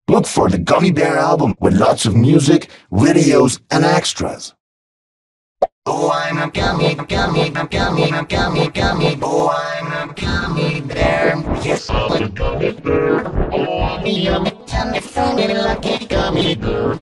Look for the Gummy Bear album with lots of music, videos, and extras. Oh, I'm a gummy, gummy, gummy, gummy, gummy. Oh, I'm a gummy bear. Yes, I'm a gummy bear. Oh, I'm a yummy, tummy, funny, lucky gummy bear.